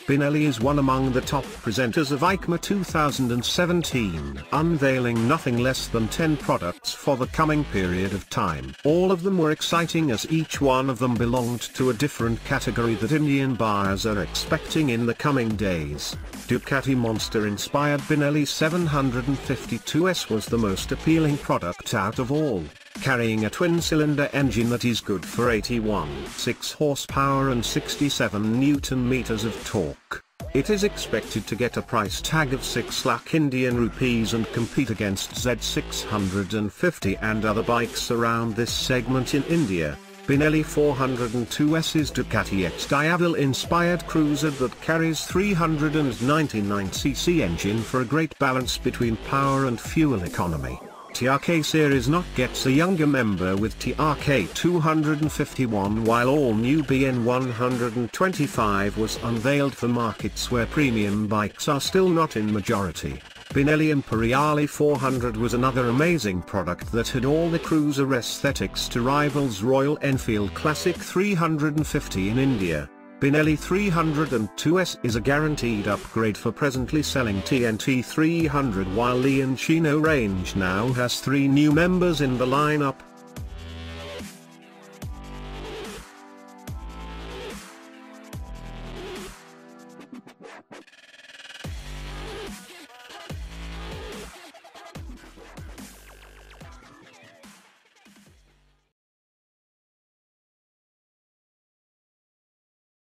Benelli is one among the top presenters of EICMA 2017, unveiling nothing less than 10 products for the coming period of time. All of them were exciting as each one of them belonged to a different category that Indian buyers are expecting in the coming days. Ducati Monster-inspired Benelli 752S was the most appealing product out of all, carrying a twin-cylinder engine that is good for 81.6 horsepower and 67 Newton-meters of torque. It is expected to get a price tag of 6 lakh Indian rupees and compete against Z650 and other bikes around this segment in India. Benelli 402S is Ducati X Diavel-inspired cruiser that carries 399cc engine for a great balance between power and fuel economy. TRK series not gets a younger member with TRK 251, while all new BN 125 was unveiled for markets where premium bikes are still not in majority. Benelli Imperiale 400 was another amazing product that had all the cruiser aesthetics to rivals Royal Enfield Classic 350 in India. Benelli 302S is a guaranteed upgrade for presently selling TNT 300, while Leoncino range now has 3 new members in the lineup.